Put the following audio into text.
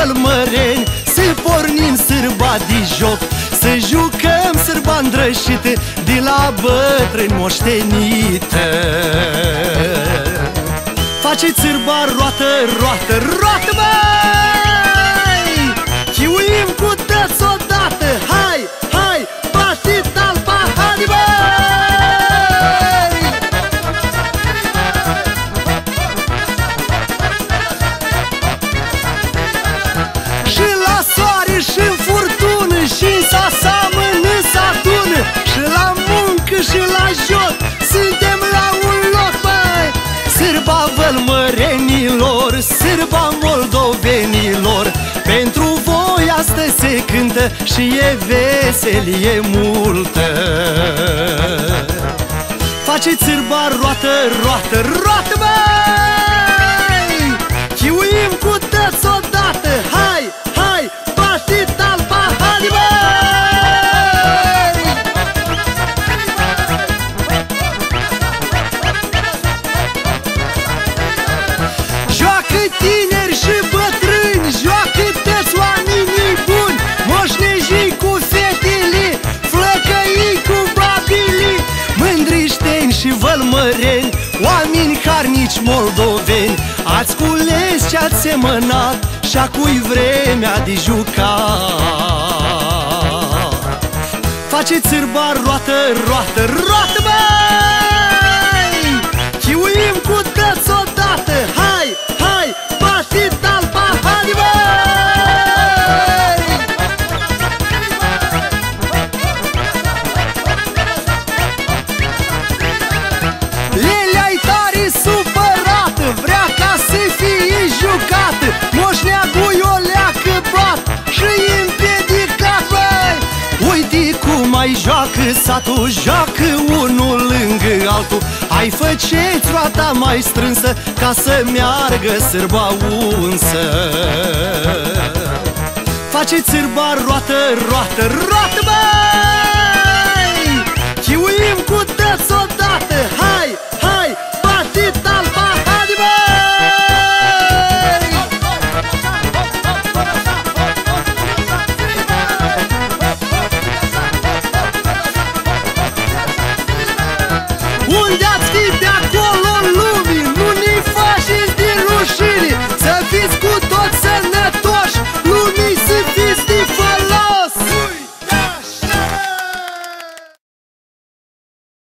vălmăreni, să pornim sârba de joc, să jucăm sârba îndrășită de la bătrâni moștenită. Faceți sârba roată, roată, roată, băi! Chiuim cu tăți odată, hai, hai, bate talpa, hai, băi! Și la soare și-n furtună, și-n sasamână s-adună, și la muncă și la joc suntem la un loc, băi! Sârba vălmărenilor, sârba moldovenilor, pentru voi astăzi se cântă și e veselie multă. Faceți sârba roată, roată, roată, băi! Chiuim cu tăți odată, hai, hai, bate talpa, hai, băi! Joacă tineri și bătrâni, joacă toți oamenii buni, moșnejii cu fetele, flăcăii cu babilii, mândrișteni și vălmăreni, oameni harnici moldoveni, ați cules ce-ați semănat și acui vremea de jucat. Faceți sârba roată, roată, roată, băi! Chiuim cu tăți odată, hai, hai, bate talpa, hai, băi! Lelea-i tare supărată, vrea ca să fie jucată, moșneagul o leacă bat și-i împiedicat, băi! Uite cum mai joacă satul, joacă unul lângă altul, hai făceți roata mai strânsă ca să meargă sârba unsă. Faceți sârba roată, roată, roată, băi!